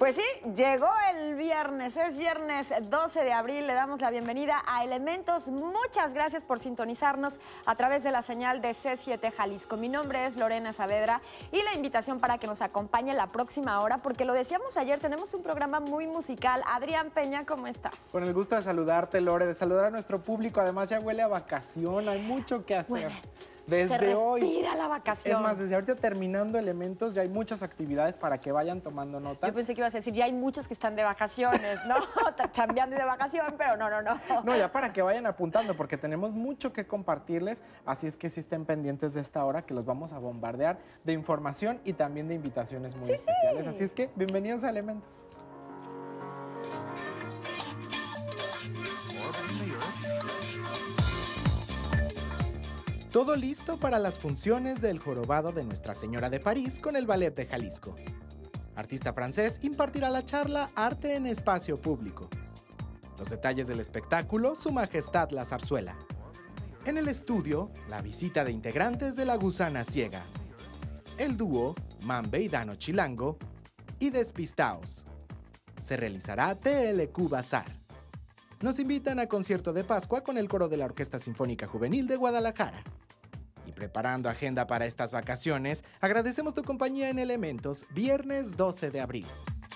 Pues sí, llegó el viernes, es viernes 12 de abril, le damos la bienvenida a Elementos. Muchas gracias por sintonizarnos a través de la señal de C7 Jalisco. Mi nombre es Lorena Saavedra y la invitación para que nos acompañe la próxima hora, porque lo decíamos ayer, tenemos un programa muy musical. Adrián Peña, ¿cómo estás? Con el gusto de saludarte, Lore, de saludar a nuestro público. Además ya huele a vacación, hay mucho que hacer. Bueno, desde se respira hoy, la vacación. Es más, desde ahorita terminando Elementos, ya hay muchas actividades para que vayan tomando nota. Yo pensé que ibas a decir, ya hay muchos que están de vacaciones, ¿no? Chambeando y de vacación, pero no. No, ya para que vayan apuntando, porque tenemos mucho que compartirles, así es que sí estén pendientes de esta hora, que los vamos a bombardear de información y también de invitaciones muy especiales. Así es que, bienvenidos a Elementos. Todo listo para las funciones del Jorobado de Nuestra Señora de París con el Ballet de Jalisco. Artista francés impartirá la charla Arte en Espacio Público. Los detalles del espectáculo, Su Majestad la Zarzuela. En el estudio, la visita de integrantes de La Gusana Ciega. El dúo Mambe y Dano Chilango y Despistaos. Se realizará TLQ Bazar. Nos invitan a concierto de Pascua con el coro de la Orquesta Sinfónica Juvenil de Guadalajara. Y preparando agenda para estas vacaciones, agradecemos tu compañía en Elementos, viernes 12 de abril.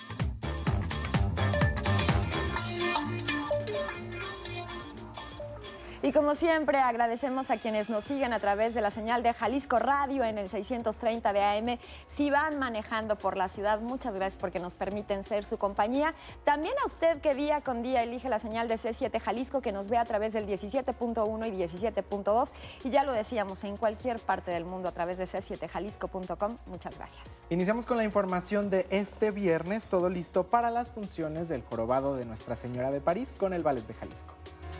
Y como siempre, agradecemos a quienes nos siguen a través de la señal de Jalisco Radio en el 630 de AM. Si van manejando por la ciudad, muchas gracias porque nos permiten ser su compañía. También a usted que día con día elige la señal de C7 Jalisco, que nos ve a través del 17.1 y 17.2. Y ya lo decíamos, en cualquier parte del mundo a través de c7jalisco.com. Muchas gracias. Iniciamos con la información de este viernes, todo listo para las funciones del Jorobado de Nuestra Señora de París con el Ballet de Jalisco.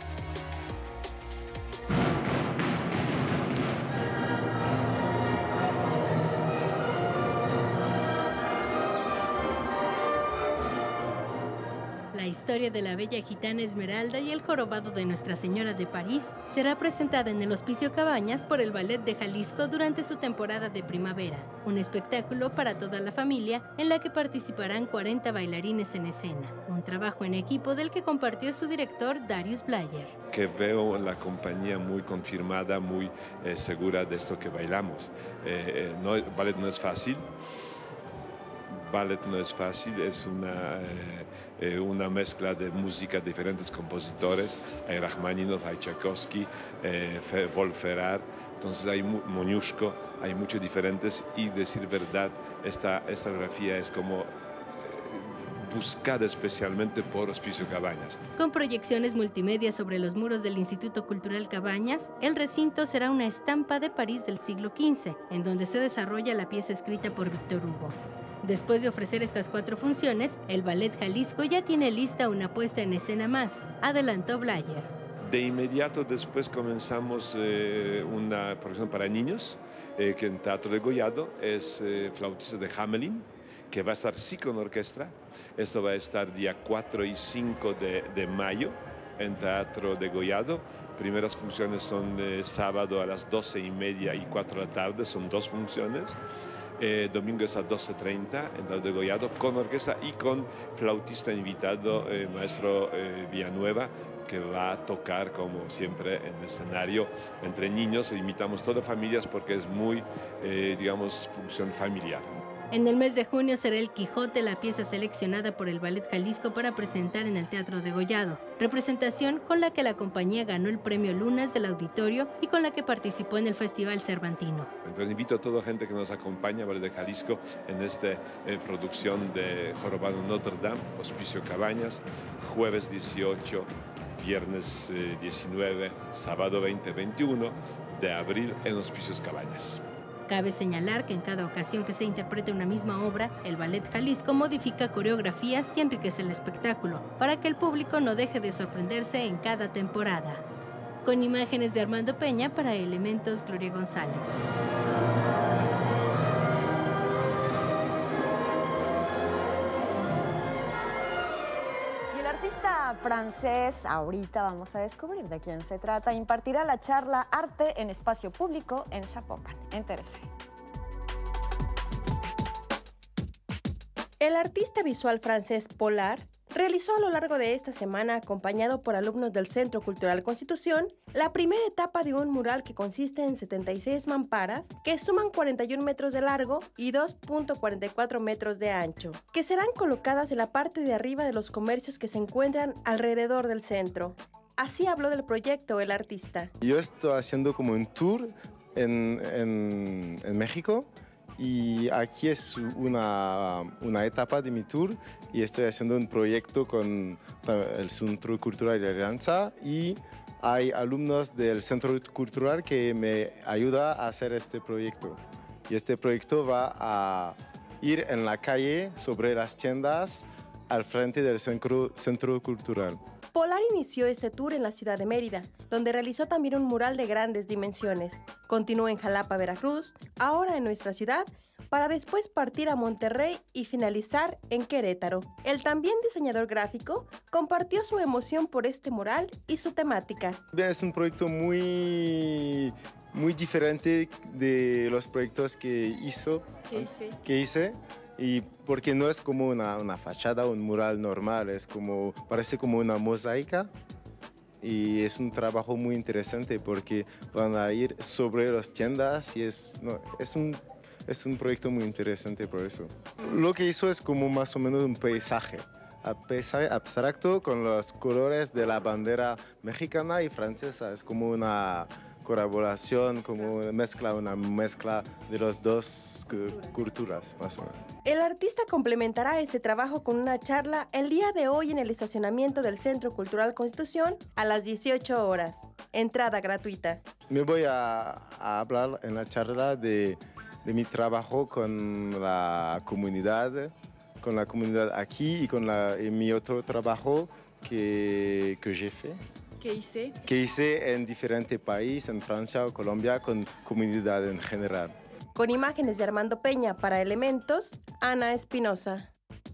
La historia de la bella gitana Esmeralda y el jorobado de Nuestra Señora de París será presentada en el Hospicio Cabañas por el Ballet de Jalisco durante su temporada de primavera, un espectáculo para toda la familia en la que participarán 40 bailarines en escena, un trabajo en equipo del que compartió su director Darius Blayer. Que veo la compañía muy confirmada, muy segura de esto que bailamos. Ballet no es fácil. Ballet no es fácil, es una mezcla de música de diferentes compositores. Hay Rachmaninoff, hay Tchaikovsky, Wolf Ferrar, entonces hay Moniuszko, hay muchos diferentes y decir verdad, esta grafía es como buscada especialmente por Hospicio Cabañas. Con proyecciones multimedia sobre los muros del Instituto Cultural Cabañas, el recinto será una estampa de París del siglo XV, en donde se desarrolla la pieza escrita por Víctor Hugo. Después de ofrecer estas 4 funciones, el Ballet Jalisco ya tiene lista una puesta en escena más, adelantó Blayer. De inmediato después comenzamos una producción para niños, que en Teatro de Gollado es Flautista de Hamelin, que va a estar sí con orquesta. Esto va a estar día 4 y 5 de mayo en Teatro de Gollado. Primeras funciones son sábado a las 12:30 y 4 de la tarde, son 2 funciones. Domingo es a 12:30 en Teatro de Gollado con orquesta y con flautista invitado, maestro Villanueva, que va a tocar como siempre en el escenario entre niños. Invitamos todas familias porque es muy, digamos, función familiar. En el mes de junio será El Quijote, la pieza seleccionada por el Ballet Jalisco para presentar en el Teatro de Gollado, representación con la que la compañía ganó el Premio Lunas del Auditorio y con la que participó en el Festival Cervantino. Entonces invito a toda gente que nos acompaña, Ballet de Jalisco, en esta producción de Jorobado Notre Dame, Hospicio Cabañas, jueves 18, viernes 19, sábado 20, 21 de abril en Hospicios Cabañas. Cabe señalar que en cada ocasión que se interprete una misma obra, el Ballet Jalisco modifica coreografías y enriquece el espectáculo, para que el público no deje de sorprenderse en cada temporada. Con imágenes de Armando Peña para Elementos, Gloria González. Y el artista francés, ahorita vamos a descubrir de quién se trata, impartirá la charla Arte en Espacio Público en Zapopan. Entérese. El artista visual francés Polar realizó a lo largo de esta semana, acompañado por alumnos del Centro Cultural Constitución, la primera etapa de un mural que consiste en 76 mamparas que suman 41 metros de largo y 2.44 metros de ancho, que serán colocadas en la parte de arriba de los comercios que se encuentran alrededor del centro. Así habló del proyecto el artista. Yo estoy haciendo como un tour en México. Y aquí es una etapa de mi tour y estoy haciendo un proyecto con el Centro Cultural de Alianza y hay alumnos del Centro Cultural que me ayudan a hacer este proyecto. Y este proyecto va a ir en la calle sobre las tiendas al frente del Centro Cultural. Polar inició este tour en la ciudad de Mérida, donde realizó también un mural de grandes dimensiones. Continuó en Jalapa, Veracruz, ahora en nuestra ciudad, para después partir a Monterrey y finalizar en Querétaro. El también diseñador gráfico compartió su emoción por este mural y su temática. Es un proyecto muy diferente de los proyectos que hice. Y porque no es como una fachada o un mural normal, parece como una mosaica y es un trabajo muy interesante porque van a ir sobre las tiendas y es un proyecto muy interesante por eso. Lo que hizo es como más o menos un paisaje abstracto con los colores de la bandera mexicana y francesa, es como una colaboración, como una mezcla de las dos culturas, más o menos. El artista complementará ese trabajo con una charla el día de hoy en el estacionamiento del Centro Cultural Constitución a las 18 horas. Entrada gratuita. Me voy a hablar en la charla de mi trabajo con la comunidad aquí y con mi otro trabajo que hice en diferentes países, en Francia o Colombia, con comunidad en general. Con imágenes de Armando Peña para Elementos, Ana Espinosa.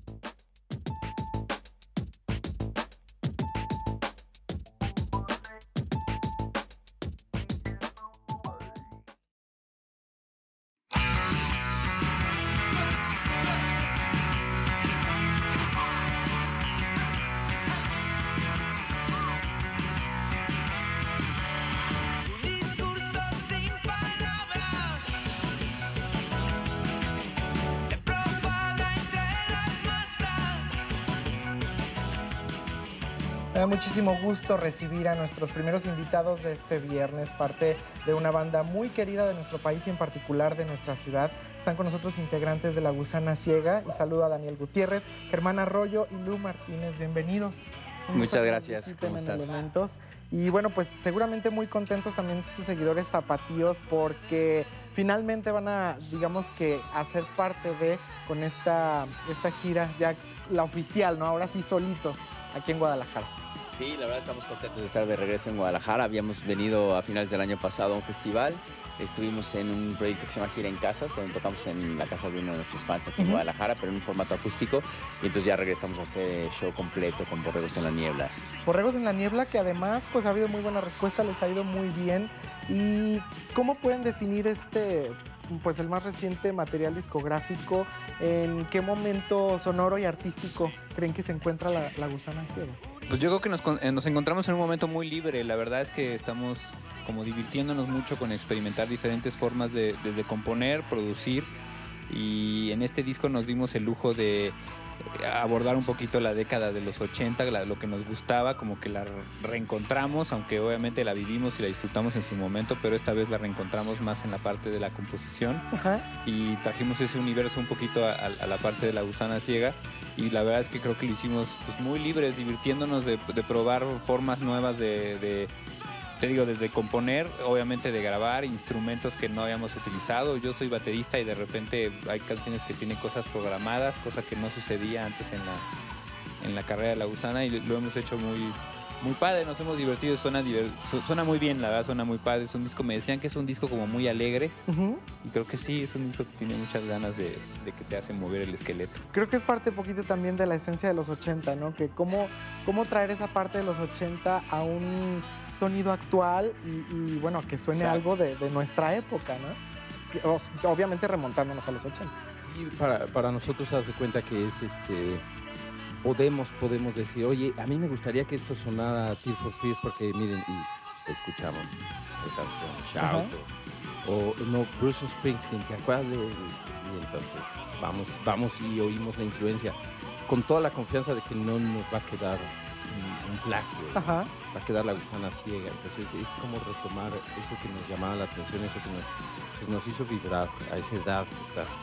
Me da muchísimo gusto recibir a nuestros primeros invitados de este viernes, parte de una banda muy querida de nuestro país y en particular de nuestra ciudad. Están con nosotros integrantes de La Gusana Ciega y saludo a Daniel Gutiérrez, Germán Arroyo y Lu Martínez. Bienvenidos. Muchas gracias. ¿Cómo estás? Elementos. Y bueno, pues seguramente muy contentos también sus seguidores tapatíos porque finalmente van a, digamos que, hacer parte con esta gira ya la oficial, ¿no? Ahora sí solitos aquí en Guadalajara. Sí, la verdad estamos contentos de estar de regreso en Guadalajara. Habíamos venido a finales del año pasado a un festival. Estuvimos en un proyecto que se llama Gira en Casas, donde tocamos en la casa de uno de nuestros fans aquí en Guadalajara, pero en un formato acústico. Y entonces ya regresamos a hacer show completo con Borregos en la Niebla. Borregos en la Niebla, que además pues ha habido muy buena respuesta, les ha ido muy bien. ¿Y cómo pueden definir pues el más reciente material discográfico? ¿En qué momento sonoro y artístico creen que se encuentra la Gusana Ciega? Pues yo creo que nos encontramos en un momento muy libre. La verdad es que estamos como divirtiéndonos mucho con experimentar diferentes formas desde componer, producir. Y en este disco nos dimos el lujo de abordar un poquito la década de los 80, lo que nos gustaba, como que la reencontramos, aunque obviamente la vivimos y la disfrutamos en su momento, pero esta vez la reencontramos más en la parte de la composición. Ajá. Y trajimos ese universo un poquito a la parte de La Gusana Ciega, y la verdad es que creo que lo hicimos pues muy libres, divirtiéndonos de probar formas nuevas te digo, desde componer, obviamente de grabar instrumentos que no habíamos utilizado. Yo soy baterista y de repente hay canciones que tienen cosas programadas, cosa que no sucedía antes en la carrera de La Gusana, y lo hemos hecho muy padre, nos hemos divertido, suena muy bien, la verdad, suena muy padre. Es un disco, me decían que es un disco como muy alegre, y creo que sí, es un disco que tiene muchas ganas de que te hace mover el esqueleto. Creo que es parte poquito también de la esencia de los 80, ¿no? Que cómo traer esa parte de los 80 a un sonido actual y bueno, que suene algo de nuestra época, ¿no? Obviamente remontándonos a los 80. para nosotros hace cuenta que es podemos decir, oye, a mí me gustaría que esto sonara Tears for Fears porque miren, y escuchamos la canción Shout o no, Bruce Springsteen, ¿te acuerdas de él? Y entonces vamos y oímos la influencia con toda la confianza de que no nos va a quedar un plagio, va a quedar La Gusana Ciega. Entonces es como retomar eso que nos llamaba la atención, eso que nos hizo vibrar a esa edad que estás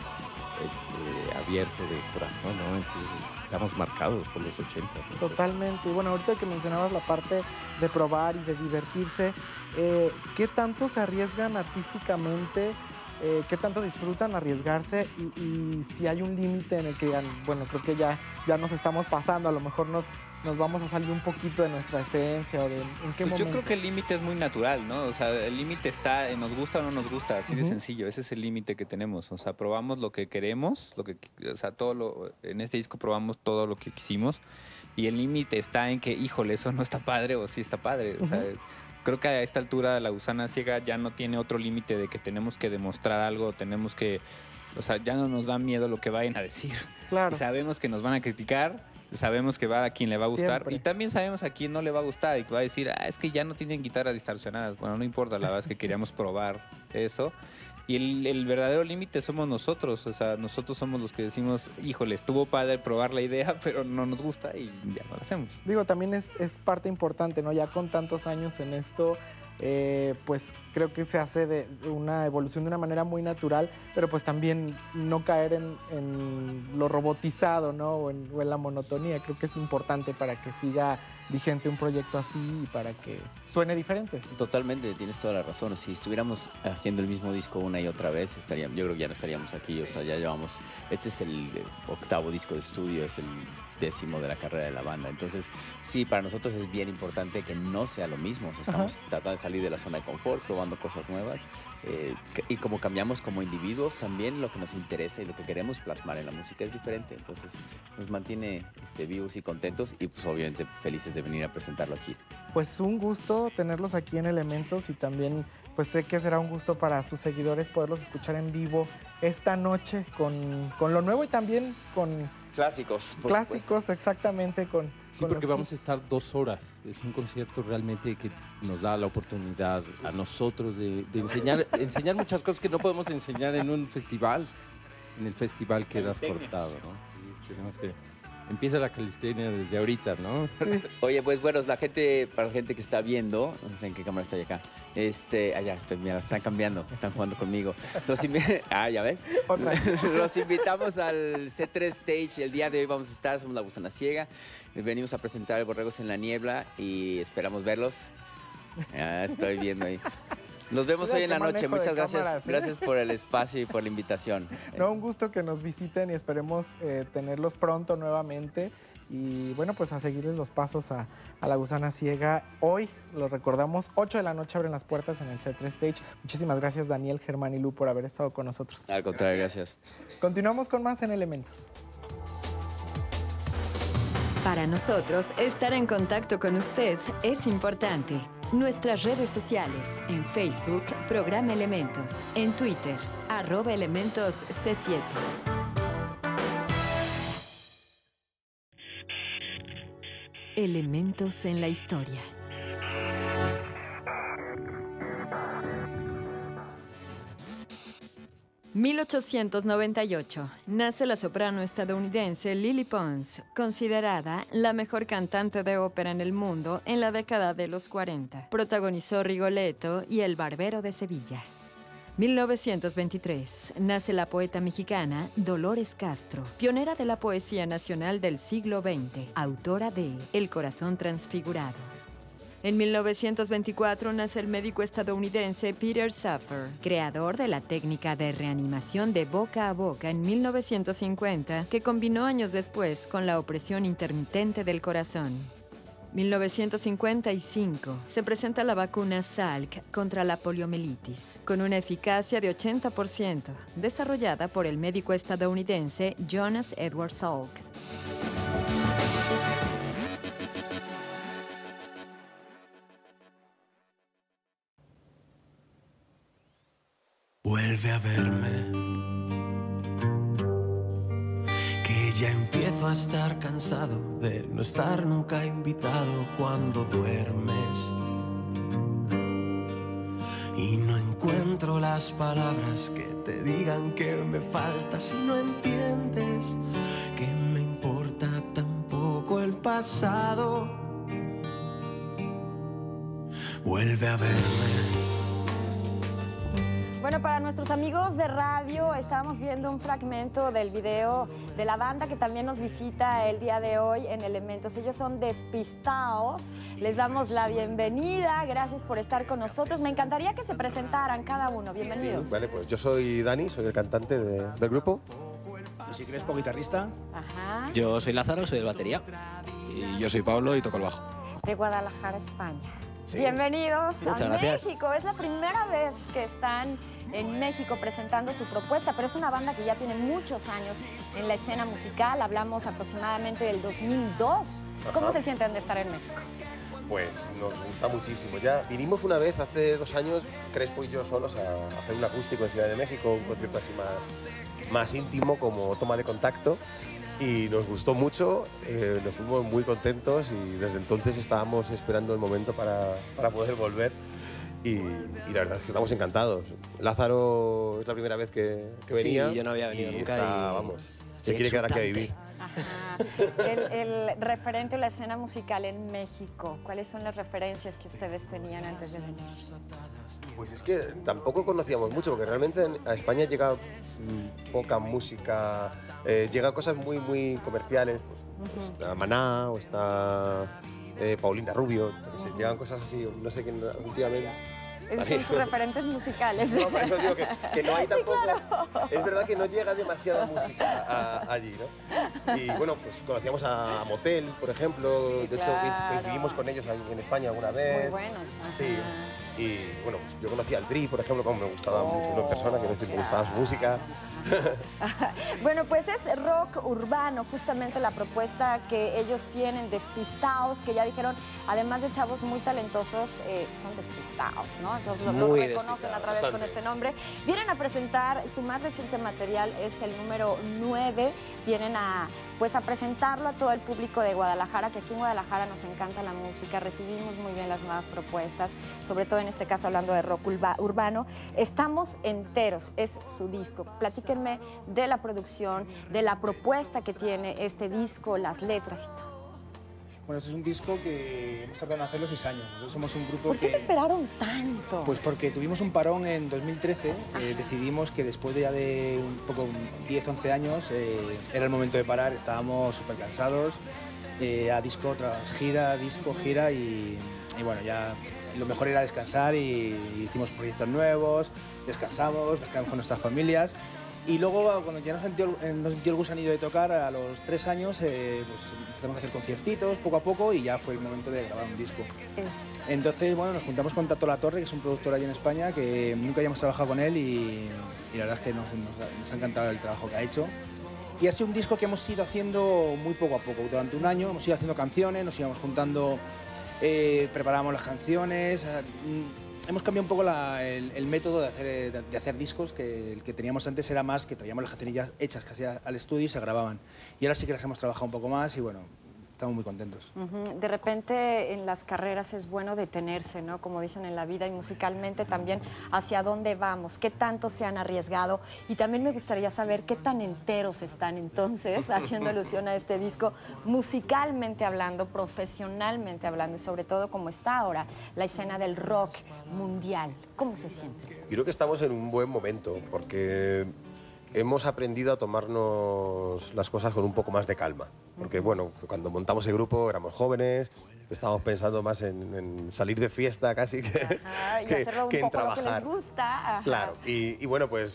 abierto de corazón, ¿no? Entonces estamos marcados por los 80. ¿no? Totalmente. Y bueno, ahorita que mencionabas la parte de probar y de divertirse, ¿qué tanto se arriesgan artísticamente? ¿Qué tanto disfrutan arriesgarse? Y si hay un límite en el que, bueno, creo que ya nos estamos pasando, a lo mejor nos vamos a salir un poquito de nuestra esencia o de en qué momento. Yo creo que el límite es muy natural, ¿no? O sea, el límite está en nos gusta o no nos gusta, así de sencillo. Ese es el límite que tenemos. O sea, probamos lo que queremos, en este disco probamos todo lo que quisimos y el límite está en que, híjole, eso no está padre o sí está padre. O sea, creo que a esta altura La Gusana Ciega ya no tiene otro límite de que tenemos que demostrar algo, o sea, ya no nos da miedo lo que vayan a decir. Claro. Sabemos que nos van a criticar, sabemos que va a quien le va a gustar. Siempre. Y también sabemos a quién no le va a gustar y que va a decir, es que ya no tienen guitarras distorsionadas. Bueno, no importa, la verdad es que queríamos probar eso. Y el verdadero límite somos nosotros. O sea, nosotros somos los que decimos, híjole, estuvo padre probar la idea, pero no nos gusta y ya no la hacemos. Digo, también es parte importante, ¿no? Ya con tantos años en esto, pues creo que se hace de una evolución de una manera muy natural, pero pues también no caer en lo robotizado, ¿no? O en la monotonía. Creo que es importante para que siga vigente un proyecto así y para que suene diferente. Totalmente, tienes toda la razón. Si estuviéramos haciendo el mismo disco una y otra vez, yo creo que ya no estaríamos aquí. O sea, ya llevamos, este es el 8º disco de estudio, es el 10º de la carrera de la banda. Entonces, sí, para nosotros es bien importante que no sea lo mismo. O sea, estamos tratando de salir de la zona de confort, probando cosas nuevas. Y como cambiamos como individuos, también lo que nos interesa y lo que queremos plasmar en la música es diferente. Entonces, nos mantiene vivos y contentos y pues obviamente felices de venir a presentarlo aquí. Pues un gusto tenerlos aquí en Elementos y también pues sé que será un gusto para sus seguidores poderlos escuchar en vivo esta noche con lo nuevo y también con clásicos, por clásicos, supuesto. Exactamente. Sí, porque vamos a estar 2 horas. Es un concierto realmente que nos da la oportunidad a nosotros de enseñar muchas cosas que no podemos enseñar en un festival. En el festival quedas cortado, ¿no? Y tenemos que empieza la calistenia desde ahorita, ¿no? Sí. Oye, pues bueno, para la gente que está viendo, no sé en qué cámara estoy acá. Allá estoy, mira, están cambiando, están jugando conmigo. ¿Ya ves? Los invitamos al C3 Stage. El día de hoy vamos a estar, somos La Gusana Ciega. Venimos a presentar el Borregos en la Niebla y esperamos verlos. Estoy viendo ahí. Nos vemos hoy en la noche. Muchas gracias. Cámaras, Gracias por el espacio y por la invitación. No, un gusto que nos visiten y esperemos tenerlos pronto nuevamente. Y bueno, pues a seguirles los pasos a La Gusana Ciega. Hoy, lo recordamos, 8 de la noche abren las puertas en el C3 Stage. Muchísimas gracias, Daniel, Germán y Lu, por haber estado con nosotros. Al contrario, gracias. Continuamos con más en Elementos. Para nosotros, estar en contacto con usted es importante. Nuestras redes sociales, en Facebook, Programa Elementos, en Twitter, @ElementosC7. Elementos en la historia. ...1898... nace la soprano estadounidense Lily Pons... considerada la mejor cantante de ópera en el mundo... en la década de los 40. Protagonizó Rigoletto y El Barbero de Sevilla. 1923... nace la poeta mexicana Dolores Castro... pionera de la poesía nacional del siglo XX... autora de El corazón transfigurado. En 1924 nace el médico estadounidense Peter Safar, creador de la técnica de reanimación de boca a boca en 1950, que combinó años después con la opresión intermitente del corazón. 1955 se presenta la vacuna Salk contra la poliomielitis, con una eficacia de 80%, desarrollada por el médico estadounidense Jonas Edward Salk. Vuelve a verme, a estar cansado de no estar nunca invitado cuando duermes. Y no encuentro las palabras que te digan que me faltas y no entiendes que me importa tampoco el pasado. Vuelve a verme. Bueno, para nuestros amigos de radio, estábamos viendo un fragmento del video de la banda que también nos visita el día de hoy en Elementos. Ellos son Despistaos. Les damos la bienvenida. Gracias por estar con nosotros. Me encantaría que se presentaran cada uno. Bienvenidos. Sí, vale, pues yo soy Dani, soy el cantante del grupo. Yo soy Crespo, guitarrista. Ajá. Yo soy Lázaro, soy el batería. Y yo soy Pablo y toco el bajo. De Guadalajara, España. Sí. Bienvenidos Muchas a gracias. México. Es la primera vez que están en México presentando su propuesta, pero es una banda que ya tiene muchos años en la escena musical. Hablamos aproximadamente del 2002. ¿Cómo Ajá. se sienten de estar en México? Pues nos gusta muchísimo. Ya vinimos una vez hace 2 años, Crespo y yo solos, a hacer un acústico en Ciudad de México, un concierto así más íntimo, como toma de contacto. Y nos gustó mucho, nos fuimos muy contentos y desde entonces estábamos esperando el momento para poder volver. Y la verdad es que estamos encantados. Lázaro es la primera vez que venía. Sí, yo no había venido y nunca está, y vamos, estoy se quiere quedar aquí a exultante. vivir. Ajá. El referente a la escena musical en México, ¿cuáles son las referencias que ustedes tenían antes de venir? Pues es que tampoco conocíamos mucho, porque realmente a España llega poca música, llega cosas muy comerciales, pues, está Maná o está Paulina Rubio, no sé, llegan cosas así, no sé quién últimamente. Esos son sus referentes musicales. No, por eso digo que no hay tampoco. Sí, claro. Es verdad que no llega demasiada música allí, ¿no? Y bueno, pues conocíamos a Motel, por ejemplo. Sí, de hecho, claro. coincidimos con ellos en España alguna vez. Muy buenos. Ajá. Sí. Y bueno, pues yo conocí al Dri, por ejemplo, como me gustaba mucho en persona, quiero decir, me gustaba su música. Bueno, pues es rock urbano, justamente la propuesta que ellos tienen, Despistaos, que ya dijeron, además de chavos muy talentosos, son despistados, ¿no? Entonces lo Muy reconocen a través bastante. con este nombre. Vienen a presentar, su más reciente material es el número 9, vienen a presentarlo a todo el público de Guadalajara, que aquí en Guadalajara nos encanta la música, recibimos muy bien las nuevas propuestas, sobre todo en este caso hablando de rock urbano. Estamos enteros, es su disco. Platíquenme de la producción, de la propuesta que tiene este disco, las letras y todo. Bueno, este es un disco que hemos tardado en hacerlo 6 años. Nosotros somos un grupo ¿Por qué que... se esperaron tanto? Pues porque tuvimos un parón en 2013, decidimos que después de ya de un poco 10, 11 años era el momento de parar, estábamos súper cansados, a disco tras gira, disco, gira y bueno, ya lo mejor era descansar y hicimos proyectos nuevos, descansamos, nos quedamos con nuestras familias. Y luego, cuando ya nos dio el gusanillo de tocar, a los 3 años, pues empezamos a hacer conciertitos poco a poco y ya fue el momento de grabar un disco. Entonces, bueno, nos juntamos con Tato La Torre, que es un productor allí en España, que nunca habíamos trabajado con él y la verdad es que nos ha encantado el trabajo que ha hecho. Y ha sido un disco que hemos ido haciendo muy poco a poco. Durante un año hemos ido haciendo canciones, nos íbamos juntando, preparábamos las canciones. Hemos cambiado un poco el método de hacer discos, que el que teníamos antes era más que traíamos las canciones hechas casi al estudio y se grababan. Y ahora sí que las hemos trabajado un poco más y bueno, estamos muy contentos. De repente en las carreras es bueno detenerse, ¿no? Como dicen en la vida, y musicalmente también hacia dónde vamos, qué tanto se han arriesgado. Y también me gustaría saber qué tan enteros están entonces, haciendo alusión a este disco, musicalmente hablando, profesionalmente hablando, y sobre todo cómo está ahora la escena del rock mundial. ¿Cómo se siente? Yo creo que estamos en un buen momento, porque hemos aprendido a tomarnos las cosas con un poco más de calma. Porque, bueno, cuando montamos el grupo éramos jóvenes, estábamos pensando más en salir de fiesta casi que, Ajá, y hacerlo un que en poco lo que trabajar. les gusta. Ajá. Claro, y bueno, pues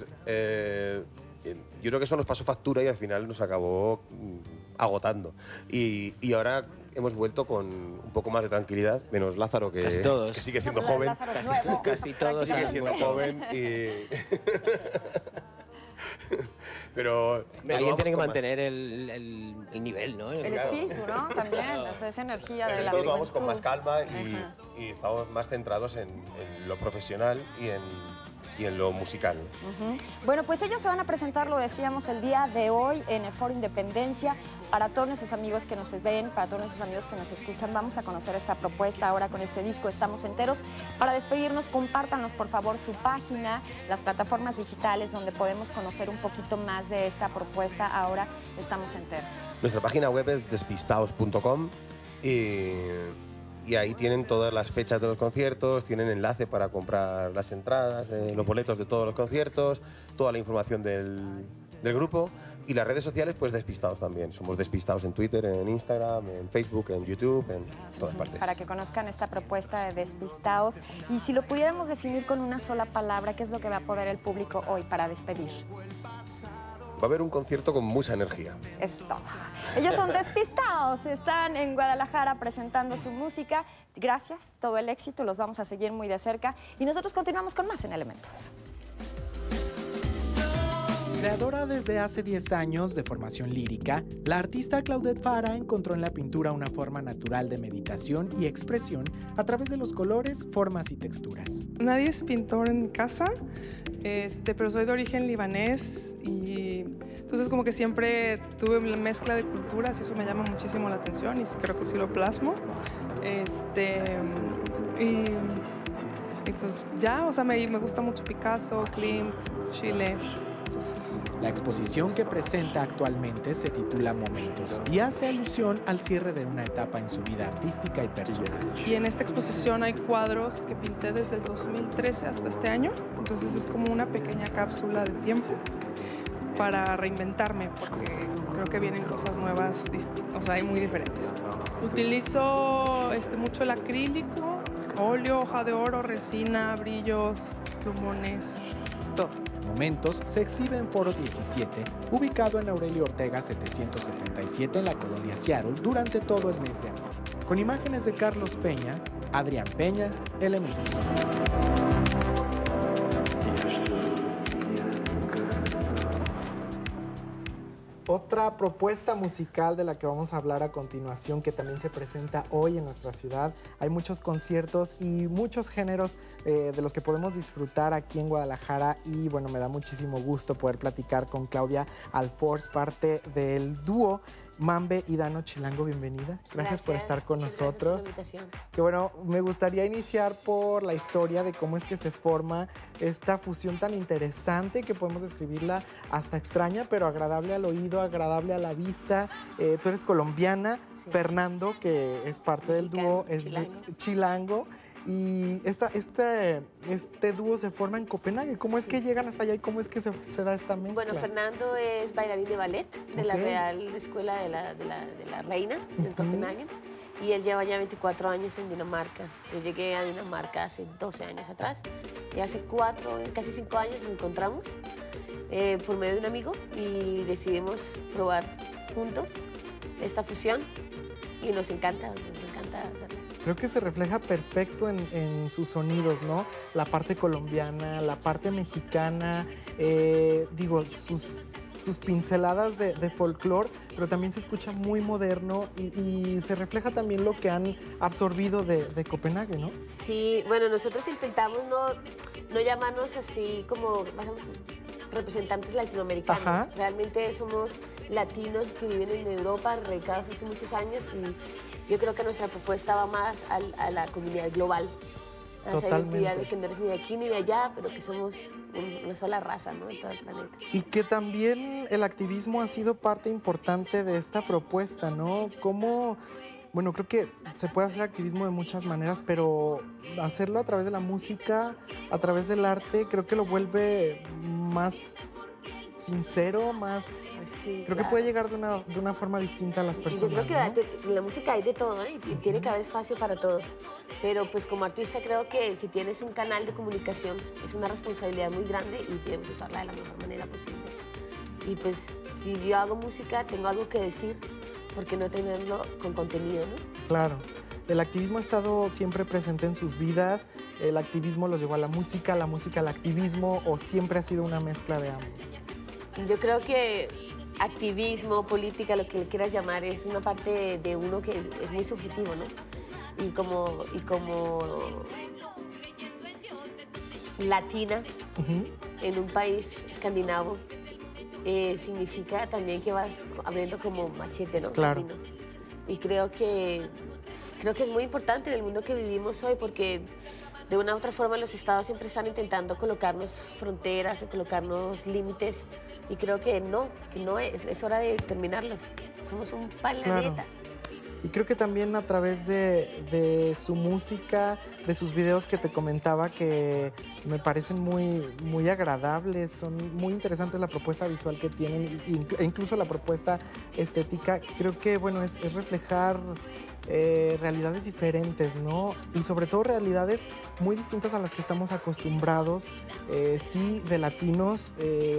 yo creo que eso nos pasó factura y al final nos acabó agotando. Y ahora hemos vuelto con un poco más de tranquilidad, menos Lázaro, que, Casi todos. que sigue siendo No, joven. Lázaro es nuevo. Casi todos Sigue han siendo vuelto. joven y... Pero Alguien tiene que con mantener el nivel, ¿no? El espíritu, ¿no? También, o sea, esa energía de la esto lo tomamos con juventud. más calma Ajá. y estamos más centrados en lo profesional y y en lo musical. Bueno, pues ellos se van a presentar, lo decíamos, el día de hoy en el Foro Independencia. Para todos nuestros amigos que nos ven, para todos nuestros amigos que nos escuchan, vamos a conocer esta propuesta ahora con este disco Estamos Enteros. Para despedirnos, compártanos por favor su página, las plataformas digitales donde podemos conocer un poquito más de esta propuesta. Ahora Estamos Enteros. Nuestra página web es despistaos.com y ahí tienen todas las fechas de los conciertos, tienen enlace para comprar las entradas, los boletos de todos los conciertos, toda la información del grupo. Y las redes sociales, pues Despistaos también. Somos Despistaos en Twitter, en Instagram, en Facebook, en YouTube, en todas partes. Para que conozcan esta propuesta de Despistaos. Y si lo pudiéramos definir con una sola palabra, ¿qué es lo que va a poder el público hoy para despedir? Va a haber un concierto con mucha energía. Eso es todo. Ellos son Despistaos, están en Guadalajara presentando su música. Gracias, todo el éxito, los vamos a seguir muy de cerca. Y nosotros continuamos con más en Elementos. Creadora desde hace 10 años de formación lírica, la artista Claudette Fara encontró en la pintura una forma natural de meditación y expresión a través de los colores, formas y texturas. Nadie es pintor en mi casa, pero soy de origen libanés y entonces como que siempre tuve una mezcla de culturas y eso me llama muchísimo la atención y creo que sí lo plasmo. Y pues ya, o sea, me gusta mucho Picasso, Klimt, Chile. La exposición que presenta actualmente se titula Momentos y hace alusión al cierre de una etapa en su vida artística y personal. Y en esta exposición hay cuadros que pinté desde el 2013 hasta este año, entonces es como una pequeña cápsula de tiempo para reinventarme porque creo que vienen cosas nuevas, o sea, hay muy diferentes. Utilizo mucho el acrílico, óleo, hoja de oro, resina, brillos, plumones, todo. Momentos se exhibe en Foro 17, ubicado en Aurelio Ortega 777 en la colonia Seattle durante todo el mes de abril. Con imágenes de Carlos Peña, Adrián Peña, Elementos. Otra propuesta musical de la que vamos a hablar a continuación, que también se presenta hoy en nuestra ciudad. Hay muchos conciertos y muchos géneros de los que podemos disfrutar aquí en Guadalajara y bueno, me da muchísimo gusto poder platicar con Claudia Alforz, parte del dúo Mambe y Dano Chilango. Bienvenida. Gracias por estar con nosotros. Gracias por la invitación. Que bueno, me gustaría iniciar por la historia de cómo es que se forma esta fusión tan interesante que podemos describirla hasta extraña, pero agradable al oído, agradable a la vista. Tú eres colombiana, sí. Fernando, que es parte del dúo, es chilango. Y este dúo se forma en Copenhague. ¿Cómo es que llegan hasta allá y cómo es que se da esta mezcla? Bueno, Fernando es bailarín de ballet de la Real Escuela de la Reina en Copenhague y él lleva ya 24 años en Dinamarca. Yo llegué a Dinamarca hace 12 años atrás y hace casi 5 años nos encontramos por medio de un amigo y decidimos probar juntos esta fusión y nos encanta hacerla. Creo que se refleja perfecto en sus sonidos, ¿no? La parte colombiana, la parte mexicana, sus pinceladas de folclore, pero también se escucha muy moderno y se refleja también lo que han absorbido de Copenhague, ¿no? Sí, bueno, nosotros intentamos no llamarnos así como representantes latinoamericanos. Ajá. Realmente somos latinos que viven en Europa, radicados hace muchos años y yo creo que nuestra propuesta va más a la comunidad global. A esa identidad de que no eres ni de aquí ni de allá, pero que somos una sola raza, ¿no? En todo el planeta. Y que también el activismo ha sido parte importante de esta propuesta, ¿no? Bueno, creo que se puede hacer activismo de muchas maneras, pero hacerlo a través de la música, a través del arte, creo que lo vuelve más sincero, más... Sí, creo que puede llegar de una forma distinta a las personas. Yo creo que en la música hay de todo, ¿eh? Y tiene que haber espacio para todo. Pero pues como artista creo que si tienes un canal de comunicación es una responsabilidad muy grande y debes usarla de la mejor manera posible. Y pues si yo hago música, tengo algo que decir, ¿por qué no tenerlo con contenido, no? Claro. El activismo ha estado siempre presente en sus vidas. El activismo los llevó a la música al activismo, o siempre ha sido una mezcla de ambos. Yo creo que activismo, política, lo que le quieras llamar, es una parte de uno que es muy subjetivo, ¿no? Y como latina, en un país escandinavo significa también que vas abriendo como machete, ¿no? Claro. Camino. Y creo que es muy importante en el mundo que vivimos hoy porque de una u otra forma los estados siempre están intentando colocarnos fronteras o colocarnos límites y creo que no es hora de terminarlos. Somos un planeta. Claro. Y creo que también a través de su música, de sus videos que te comentaba, que me parecen muy agradables, son muy interesantes la propuesta visual que tienen e incluso la propuesta estética. Creo que, bueno, es reflejar realidades diferentes, ¿no? Y sobre todo realidades muy distintas a las que estamos acostumbrados, sí, de latinos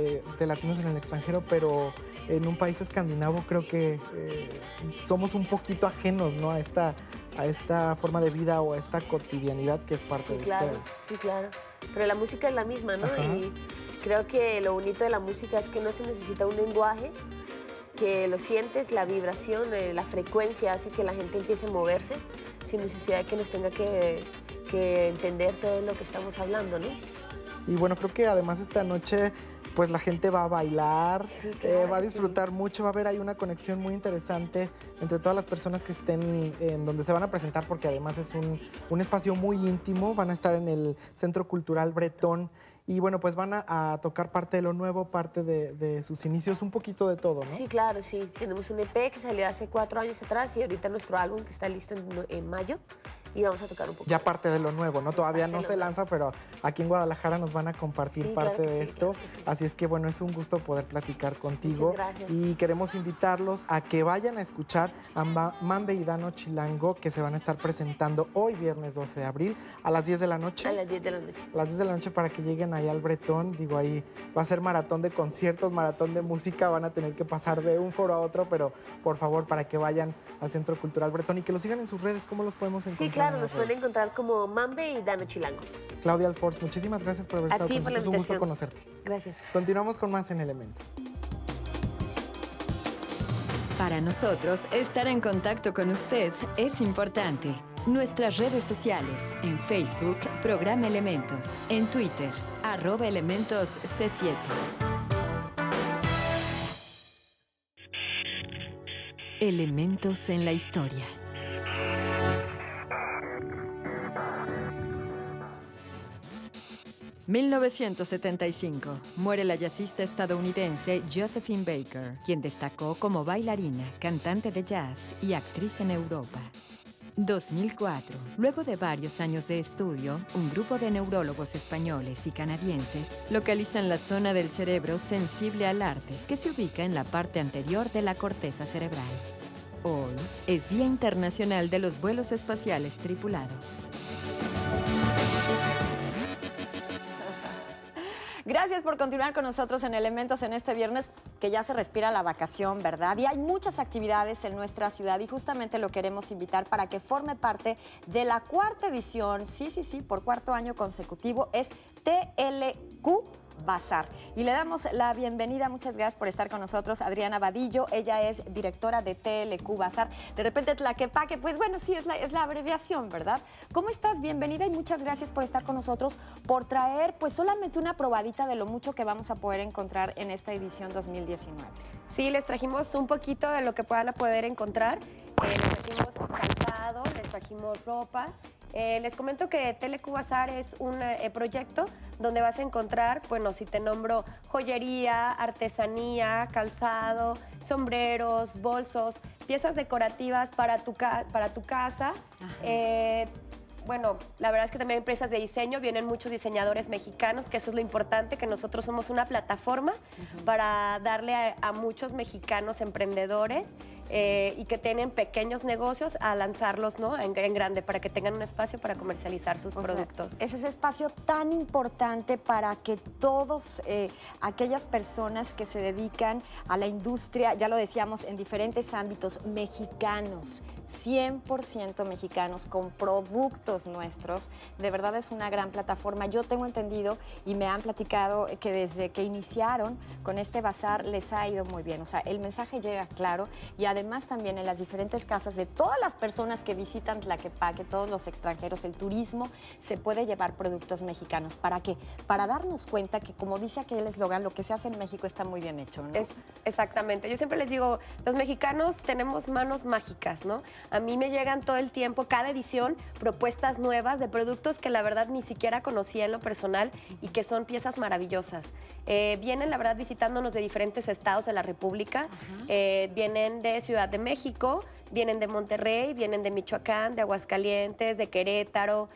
en el extranjero, pero en un país escandinavo creo que somos un poquito ajenos, ¿no? a esta forma de vida o a esta cotidianidad que es parte de ustedes. Sí, claro. Pero la música es la misma, ¿no? Ajá. Y creo que lo bonito de la música es que no se necesita un lenguaje, que lo sientes, la vibración, la frecuencia hace que la gente empiece a moverse sin necesidad de que nos tenga que entender todo lo que estamos hablando, ¿no? Y bueno, creo que además esta noche pues la gente va a bailar, sí, claro, va a disfrutar mucho, va a haber ahí una conexión muy interesante entre todas las personas que estén en donde se van a presentar, porque además es un espacio muy íntimo. Van a estar en el Centro Cultural Bretón y bueno, pues van a tocar parte de lo nuevo, parte de sus inicios, un poquito de todo, ¿no? Sí, claro, sí. Tenemos un EP que salió hace 4 años atrás y ahorita nuestro álbum que está listo en mayo y vamos a tocar un poco. Ya parte de lo nuevo, ¿no? Todavía no se lanza, pero aquí en Guadalajara nos van a compartir parte de esto. Claro que sí. Así es que bueno, es un gusto poder platicar contigo. Muchas gracias. Y queremos invitarlos a que vayan a escuchar a Mambe y Dano Chilango, que se van a estar presentando hoy, viernes 12 de abril, a las 10 de la noche. A las 10 de la noche. A las 10 de la noche para que lleguen ahí al Bretón. Digo, ahí va a ser maratón de conciertos, maratón de música, van a tener que pasar de un foro a otro, pero por favor, para que vayan al Centro Cultural Bretón y que los sigan en sus redes. ¿Cómo los podemos encontrar? Sí, claro, nos pueden encontrar como Mambe y Dano Chilango. Claudia Alforz, muchísimas gracias por haber estado con nosotros. Es un gusto conocerte. Gracias. Continuamos con más en Elementos. Para nosotros, estar en contacto con usted es importante. Nuestras redes sociales, en Facebook, Programa Elementos, en Twitter, @ElementosC7. Elementos en la historia. ...1975... muere la jazzista estadounidense Josephine Baker, quien destacó como bailarina, cantante de jazz y actriz en Europa. 2004. Luego de varios años de estudio, un grupo de neurólogos españoles y canadienses localizan la zona del cerebro sensible al arte, que se ubica en la parte anterior de la corteza cerebral. Hoy es Día Internacional de los Vuelos Espaciales Tripulados. Gracias por continuar con nosotros en Elementos en este viernes, que ya se respira la vacación, ¿verdad? Y hay muchas actividades en nuestra ciudad y justamente lo queremos invitar para que forme parte de la 4ª edición, sí, por 4º año consecutivo, es TLQ Bazar. Y le damos la bienvenida, muchas gracias por estar con nosotros, Adriana Vadillo. Ella es directora de TLQ Bazar. De repente Tlaquepaque, pues bueno, sí, es la abreviación, ¿verdad? ¿Cómo estás? Bienvenida y muchas gracias por estar con nosotros, por traer pues solamente una probadita de lo mucho que vamos a poder encontrar en esta edición 2019. Sí, les trajimos un poquito de lo que van a poder encontrar. Les trajimos calzado, les trajimos ropa. Les comento que TLQ Bazar es un proyecto donde vas a encontrar, bueno, si te nombro joyería, artesanía, calzado, sombreros, bolsos, piezas decorativas para tu casa. Bueno, la verdad es que también hay empresas de diseño, vienen muchos diseñadores mexicanos, que eso es lo importante, que nosotros somos una plataforma para darle a muchos mexicanos emprendedores y que tienen pequeños negocios a lanzarlos, ¿no? en grande, para que tengan un espacio para comercializar sus productos. Es ese espacio tan importante para que todos aquellas personas que se dedican a la industria, ya lo decíamos, en diferentes ámbitos, mexicanos, 100% mexicanos, con productos nuestros. De verdad es una gran plataforma. Yo tengo entendido y me han platicado que desde que iniciaron con este bazar les ha ido muy bien. O sea, el mensaje llega claro y además también en las diferentes casas de todas las personas que visitan Tlaquepaque, todos los extranjeros, el turismo, se puede llevar productos mexicanos. ¿Para qué? Para darnos cuenta que, como dice aquel eslogan, lo que se hace en México está muy bien hecho, ¿no? Exactamente. Yo siempre les digo, los mexicanos tenemos manos mágicas, ¿no? A mí me llegan todo el tiempo, cada edición, propuestas nuevas de productos que la verdad ni siquiera conocía en lo personal y que son piezas maravillosas. Vienen, la verdad, visitándonos de diferentes estados de la República. Vienen de Ciudad de México, vienen de Monterrey, vienen de Michoacán, de Aguascalientes, de Querétaro,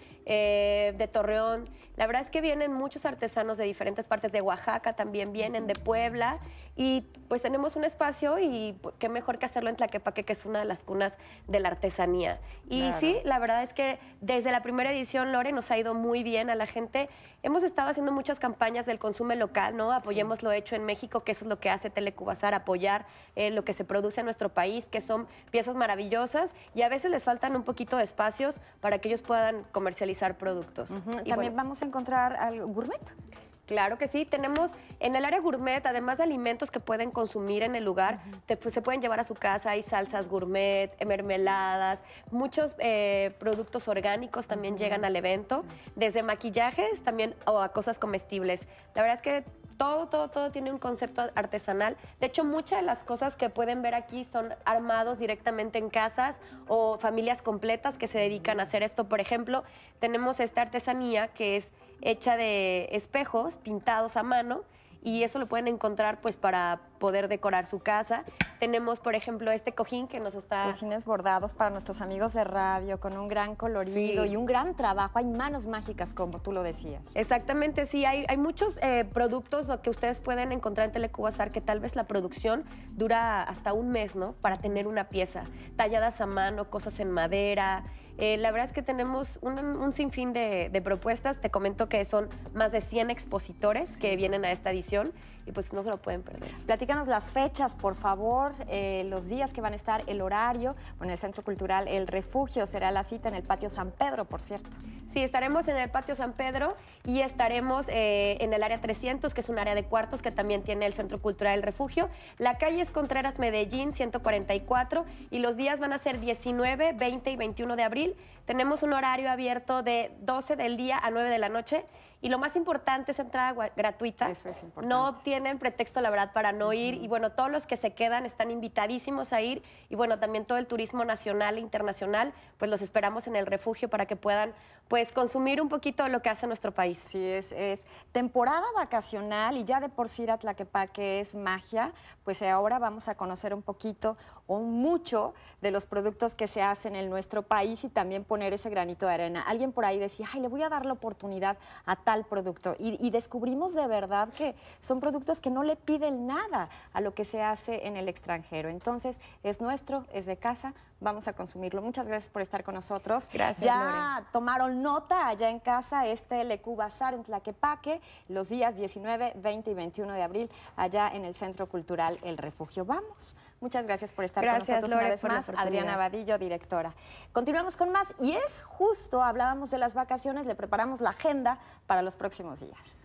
de Torreón. La verdad es que vienen muchos artesanos de diferentes partes de Oaxaca, también vienen de Puebla. Y pues tenemos un espacio y qué mejor que hacerlo en Tlaquepaque, que es una de las cunas de la artesanía. Y Claro. sí, la verdad es que desde la primera edición, Lore, nos ha ido muy bien a la gente. Hemos estado haciendo muchas campañas del consumo local, ¿no? Apoyemos lo hecho en México, que eso es lo que hace Telecu Bazar, apoyar lo que se produce en nuestro país, que son piezas maravillosas y a veces les faltan un poquito de espacios para que ellos puedan comercializar productos. Y También bueno, vamos a encontrar algo gourmet. Claro que sí, tenemos en el área gourmet, además de alimentos que pueden consumir en el lugar, pues, se pueden llevar a su casa, hay salsas gourmet, mermeladas, muchos productos orgánicos también llegan al evento, desde maquillajes también o a cosas comestibles. La verdad es que todo tiene un concepto artesanal. De hecho, muchas de las cosas que pueden ver aquí son armados directamente en casas o familias completas que se dedican a hacer esto. Por ejemplo, tenemos esta artesanía que es hecha de espejos pintados a mano y eso lo pueden encontrar pues para poder decorar su casa. Tenemos, por ejemplo, este cojín que nos está... Cojines bordados para nuestros amigos de radio, con un gran colorido y un gran trabajo. Hay manos mágicas, como tú lo decías. Exactamente, sí. Hay muchos productos que ustedes pueden encontrar en Telecu Bazar que tal vez la producción dura hasta un mes, ¿no? Para tener una pieza. Talladas a mano, cosas en madera. La verdad es que tenemos un sinfín de propuestas. Te comento que son más de 100 expositores que vienen a esta edición y pues no se lo pueden perder. Platícanos las fechas, por favor, los días que van a estar, el horario. En el Centro Cultural El Refugio será la cita en el Patio San Pedro, por cierto. Sí, estaremos en el Patio San Pedro y estaremos en el área 300, que es un área de cuartos que también tiene el Centro Cultural El Refugio. La calle es Contreras Medellín, 144, y los días van a ser 19, 20 y 21 de abril. Tenemos un horario abierto de 12 del día a 9 de la noche. Y lo más importante es entrada gratuita. Eso es importante. No tienen pretexto, la verdad, para no ir. Y bueno, todos los que se quedan están invitadísimos a ir. Y bueno, también todo el turismo nacional e internacional, pues los esperamos en el refugio para que puedan pues consumir un poquito de lo que hace nuestro país. Sí, es temporada vacacional y ya de por sí ir a Tlaquepaque es magia, pues ahora vamos a conocer un poquito o mucho de los productos que se hacen en nuestro país y también poner ese granito de arena. Alguien por ahí decía, ay, le voy a dar la oportunidad a tal producto y descubrimos de verdad que son productos que no le piden nada a lo que se hace en el extranjero. Entonces, es nuestro, es de casa, vamos a consumirlo. Muchas gracias por estar con nosotros. Gracias, Ya Lore. tomaron nota allá en casa, Telecu Bazar en Tlaquepaque, los días 19, 20 y 21 de abril, allá en el Centro Cultural El Refugio. Vamos. Muchas gracias por estar Gracias, con nosotros Lore, una vez por la más. oportunidad. Adriana Vadillo, directora. Continuamos con más y es justo, hablábamos de las vacaciones, le preparamos la agenda para los próximos días.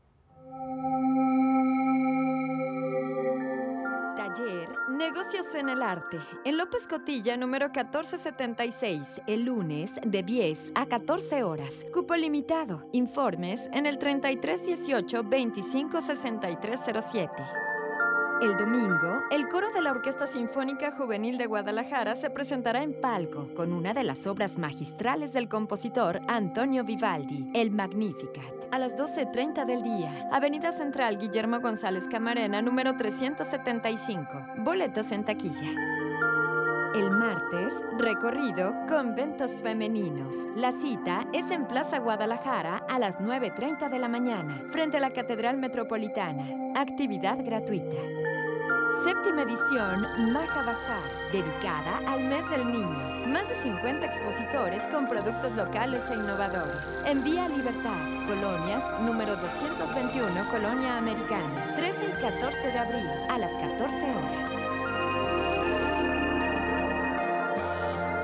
Taller Negocios en el Arte, en López Cotilla, número 1476, el lunes de 10 a 14 horas. Cupo limitado. Informes en el 3318-256307. El domingo, el coro de la Orquesta Sinfónica Juvenil de Guadalajara se presentará en palco con una de las obras magistrales del compositor Antonio Vivaldi, el Magnificat, a las 12:30 del día. Avenida Central Guillermo González Camarena, número 375. Boletos en taquilla. El martes, recorrido Conventos Femeninos. La cita es en Plaza Guadalajara a las 9:30 de la mañana, frente a la Catedral Metropolitana. Actividad gratuita. Séptima edición Maja Bazar, dedicada al mes del niño. Más de 50 expositores con productos locales e innovadores. En Vía Libertad, Colonias, número 221, Colonia Americana. 13 y 14 de abril, a las 14 horas.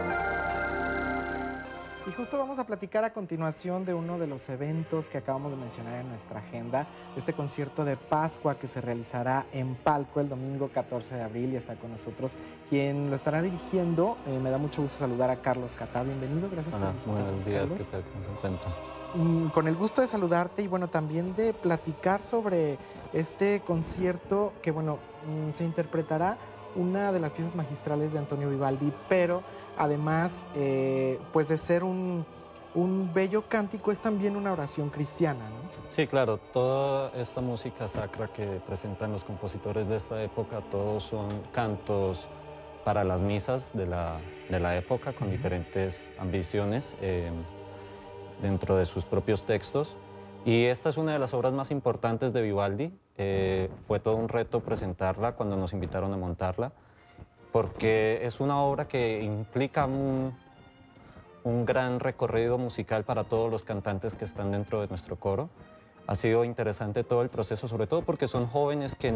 justo vamos a platicar a continuación de uno de los eventos que acabamos de mencionar en nuestra agenda, este concierto de Pascua que se realizará en Palco el domingo 14 de abril y está con nosotros quien lo estará dirigiendo. Me da mucho gusto saludar a Carlos Catá. Bienvenido, gracias por visitarnos. Buenos días, Carlos. ¿qué tal? ¿Cómo se encuentra? Con el gusto de saludarte y bueno, también de platicar sobre este concierto que bueno, se interpretará una de las piezas magistrales de Antonio Vivaldi, pero además pues de ser un bello cántico es también una oración cristiana, ¿no? Sí, claro, toda esta música sacra que presentan los compositores de esta época, todos son cantos para las misas de la época con diferentes ambiciones dentro de sus propios textos. Y esta es una de las obras más importantes de Vivaldi. Fue todo un reto presentarla cuando nos invitaron a montarla, porque es una obra que implica un gran recorrido musical para todos los cantantes que están dentro de nuestro coro. Ha sido interesante todo el proceso, sobre todo porque son jóvenes que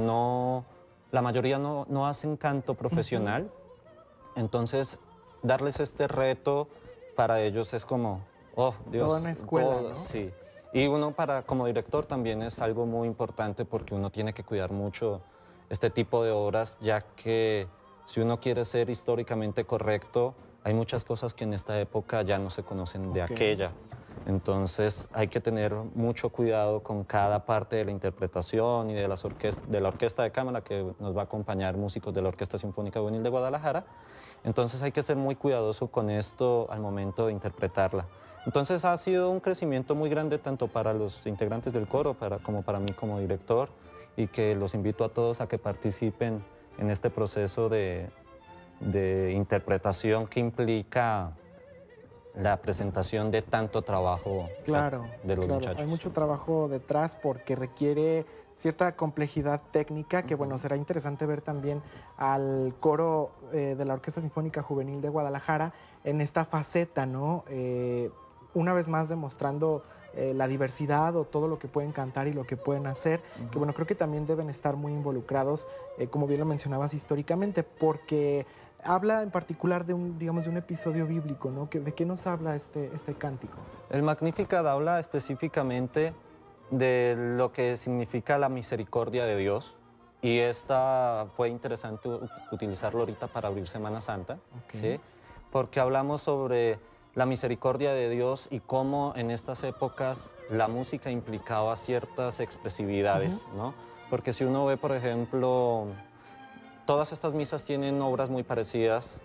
la mayoría no hacen canto profesional. Entonces, darles este reto para ellos es como, oh, Dios. Toda una escuela, ¿no? Sí. Y uno como director también es algo muy importante porque uno tiene que cuidar mucho este tipo de obras, ya que si uno quiere ser históricamente correcto, hay muchas cosas que en esta época ya no se conocen de aquella. Entonces hay que tener mucho cuidado con cada parte de la interpretación y de la orquesta de cámara que nos va a acompañar músicos de la Orquesta Sinfónica Juvenil de Guadalajara. Entonces hay que ser muy cuidadoso con esto al momento de interpretarla. Entonces ha sido un crecimiento muy grande tanto para los integrantes del coro como para mí como director, y que los invito a todos a que participen en este proceso de interpretación que implica la presentación de tanto trabajo de los muchachos. Hay mucho trabajo detrás porque requiere cierta complejidad técnica que, bueno, será interesante ver también al coro de la Orquesta Sinfónica Juvenil de Guadalajara en esta faceta, ¿no? Una vez más demostrando la diversidad o todo lo que pueden cantar y lo que pueden hacer, que bueno, creo que también deben estar muy involucrados, como bien lo mencionabas, históricamente, porque habla en particular de un episodio bíblico, ¿no? ¿De qué nos habla este cántico? El Magnificat habla específicamente de lo que significa la misericordia de Dios, y fue interesante utilizarlo ahorita para abrir Semana Santa, ¿sí? Porque hablamos sobre la misericordia de Dios y cómo en estas épocas la música implicaba ciertas expresividades, ¿no? Porque si uno ve, por ejemplo, todas estas misas tienen obras muy parecidas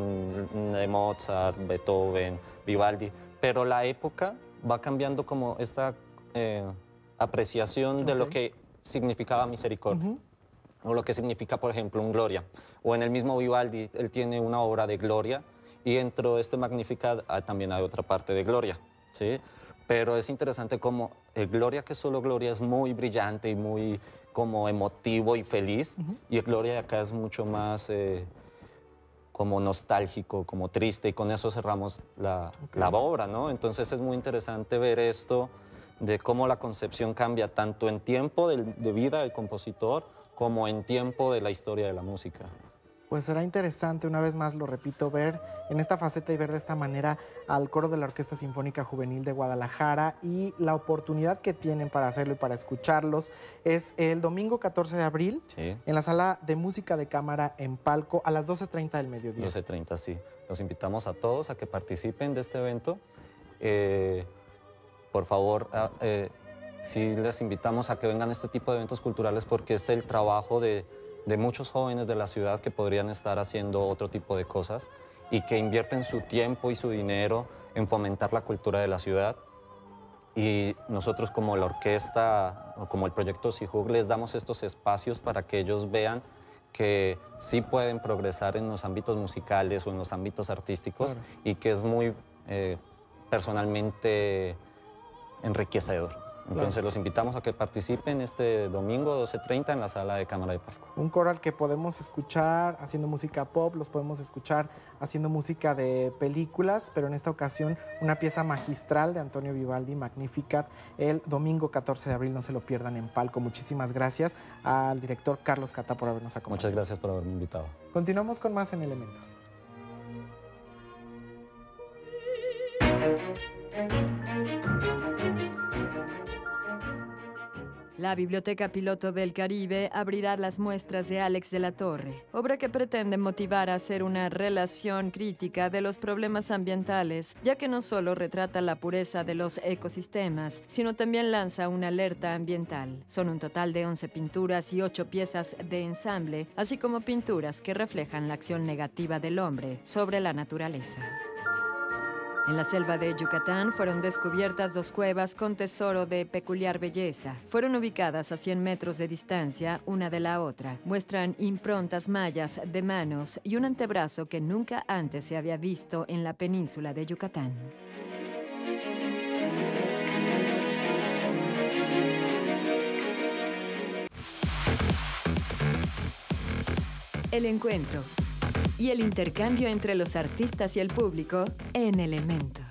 de Mozart, Beethoven, Vivaldi, pero la época va cambiando como esta apreciación de lo que significaba misericordia, o lo que significa, por ejemplo, un Gloria. O en el mismo Vivaldi, él tiene una obra de Gloria, y dentro de este Magnificat también hay otra parte de Gloria, ¿sí? Pero es interesante como el Gloria, que es solo Gloria, es muy brillante y muy como emotivo y feliz, y el Gloria de acá es mucho más como nostálgico, como triste, y con eso cerramos la obra, ¿no? Entonces es muy interesante ver esto de cómo la concepción cambia tanto en tiempo de vida del compositor como en tiempo de la historia de la música. Pues será interesante, una vez más lo repito, ver en esta faceta y ver de esta manera al coro de la Orquesta Sinfónica Juvenil de Guadalajara, y la oportunidad que tienen para hacerlo y para escucharlos es el domingo 14 de abril en la Sala de Música de Cámara en Palco a las 12:30 del mediodía. 12:30, sí. Los invitamos a todos a que participen de este evento. Por favor, sí les invitamos a que vengan a este tipo de eventos culturales porque es el trabajo de muchos jóvenes de la ciudad que podrían estar haciendo otro tipo de cosas y que invierten su tiempo y su dinero en fomentar la cultura de la ciudad. Y nosotros como la orquesta o como el proyecto SIJUG les damos estos espacios para que ellos vean que sí pueden progresar en los ámbitos musicales o en los ámbitos artísticos, y que es muy personalmente enriquecedor. Entonces los invitamos a que participen este domingo 12:30 en la Sala de Cámara de Palco. Un coro al que podemos escuchar haciendo música pop, los podemos escuchar haciendo música de películas, pero en esta ocasión una pieza magistral de Antonio Vivaldi, Magnificat, el domingo 14 de abril, no se lo pierdan en Palco. Muchísimas gracias al director Carlos Catá por habernos acompañado. Muchas gracias por haberme invitado. Continuamos con más en Elementos. La Biblioteca Piloto del Caribe abrirá las muestras de Alex de la Torre, obra que pretende motivar a hacer una relación crítica de los problemas ambientales, ya que no solo retrata la pureza de los ecosistemas, sino también lanza una alerta ambiental. Son un total de 11 pinturas y 8 piezas de ensamble, así como pinturas que reflejan la acción negativa del hombre sobre la naturaleza. En la selva de Yucatán fueron descubiertas 2 cuevas con tesoro de peculiar belleza. Fueron ubicadas a 100 metros de distancia una de la otra. Muestran improntas mayas de manos y un antebrazo que nunca antes se había visto en la península de Yucatán. El encuentro y el intercambio entre los artistas y el público en Elementos.